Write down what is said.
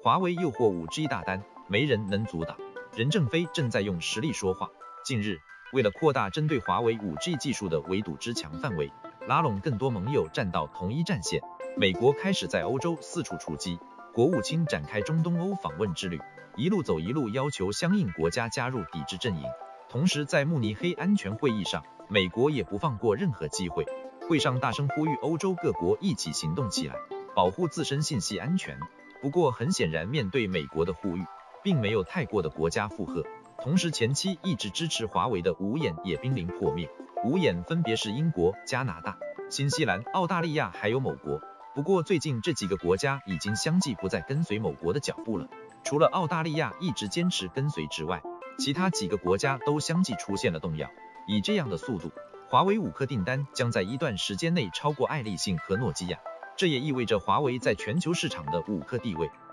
华为诱惑 5G 大单，没人能阻挡。任正非正在用实力说话。近日，为了扩大针对华为 5G 技术的围堵之强范围，拉拢更多盟友站到同一战线，美国开始在欧洲四处出击，国务卿展开中东欧访问之旅，一路走一路要求相应国家加入抵制阵营。同时，在慕尼黑安全会议上，美国也不放过任何机会，会上大声呼吁欧洲各国一起行动起来，保护自身信息安全。不过很显然，面对美国的呼吁，并没有太过的国家附和。同时，前期一直支持华为的五眼也濒临破灭。五眼分别是英国、加拿大、新西兰、澳大利亚还有某国。不过最近这几个国家已经相继不再跟随某国的脚步了，除了澳大利亚一直坚持跟随之外，其他几个国家都相继出现了动摇。以这样的速度，华为5颗订单将在一段时间内超过爱立信和诺基亚，这也意味着华为在全球市场的5颗地位